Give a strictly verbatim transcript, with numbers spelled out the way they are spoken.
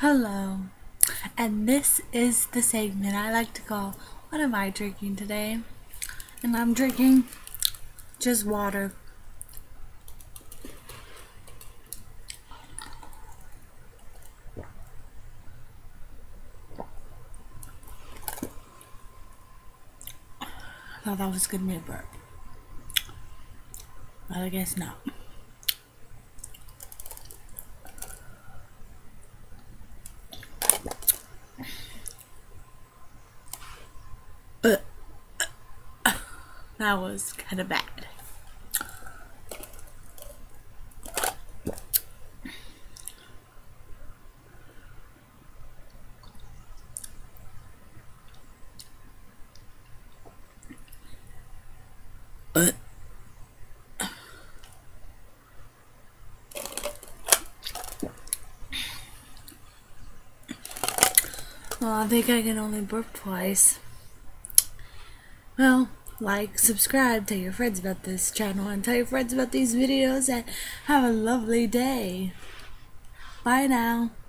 Hello, and this is the segment I like to call What Am I Drinking Today? And I'm drinking just water. I thought that was gonna be a burp, but I guess not. Uh, that was kind of bad. Uh, well, I think I can only burp twice. Well, like, subscribe, tell your friends about this channel, and tell your friends about these videos, and have a lovely day. Bye now.